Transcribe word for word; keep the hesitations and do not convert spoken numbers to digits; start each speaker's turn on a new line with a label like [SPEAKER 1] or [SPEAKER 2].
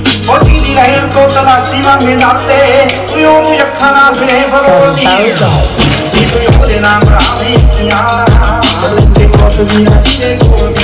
[SPEAKER 1] फौजी दी रहन को तलाशी मांगे डालते यो अखा ना फिरे फरोजी ये तो यो दे नाम रामे सिया ते कोट दी अच्छे को